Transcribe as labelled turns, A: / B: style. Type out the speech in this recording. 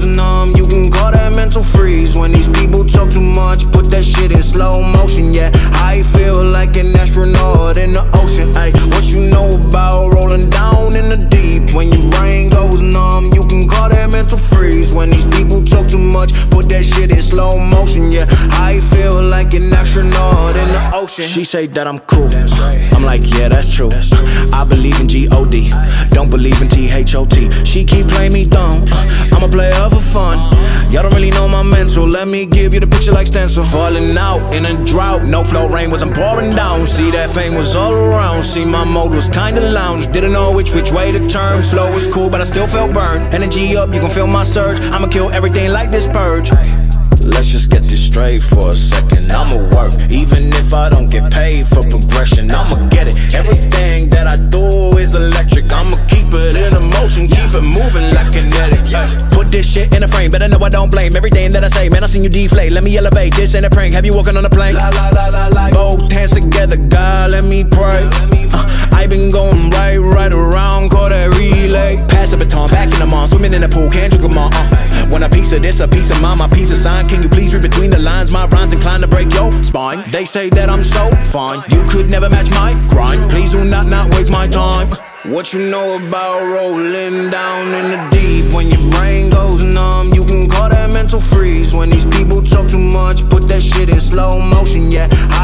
A: numb, you can call that mental freeze. When these people talk too much, put that shit in slow motion. Yeah, I feel like an astronaut in the ocean. Ay, what you know about rolling down in the deep? When your brain goes numb, you can call that mental freeze. When these people talk too much, put that shit in slow motion. Yeah, I feel like an astronaut in the ocean. She say that I'm cool, I'm like, yeah, that's true. I believe in G-O-D, don't believe in T-H-O-T. She keep playing me dumb, I'm a player for fun. Y'all don't really know my mental, let me give you the picture like stencil. Falling out in a drought, no flow, rain wasn't pouring down. See, that pain was all around, see, my mode was kinda lounge. Didn't know which way to turn, flow was cool but I still felt burned. Energy up, you can feel my surge, I'ma kill everything like this purge. Let's just get this straight for a second. I'ma work, even if I don't get paid for progression. I'ma get it, everything that I do is electric. I'ma keep it in motion, keep it moving like kinetic. Put this shit in a frame, better know I don't blame everything that I say. Man, I seen you deflate, let me elevate, this ain't a prank. Have you walking on a plane? Both hands together, God, let me pray. I been going right around, call that relay. Pass the baton, back in the mall, swimming in the pool, can't drink them all. Want a piece of this, a piece of mine, my piece of sign. Can you please read between the lines? My rhymes inclined to break your spine. They say that I'm so fine, you could never match my grind. Please do not waste my time. What you know about rolling down in the deep? When your brain goes numb, you can call that mental freeze. When these people talk too much, put that shit in slow motion. Yeah,